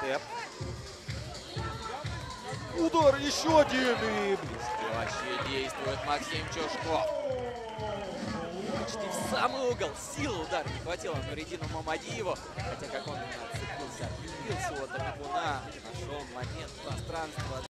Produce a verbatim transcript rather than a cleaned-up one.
Степ. Удар, еще один. И блестяще действует Максим Чушков. Почти в самый угол. Силы удара не хватило Нуридину Мамадиеву. Хотя как он отцепился, отбился от Амикуна. Нашел момент, пространство.